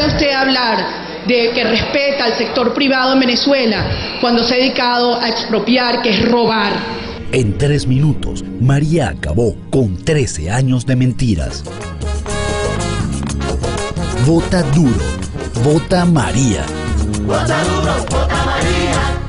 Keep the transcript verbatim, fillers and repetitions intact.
usted hablar de que respeta al sector privado en Venezuela cuando se ha dedicado a expropiar, que es robar? En tres minutos, María acabó con trece años de mentiras. Vota duro. Vota María. Vota duro, vota María.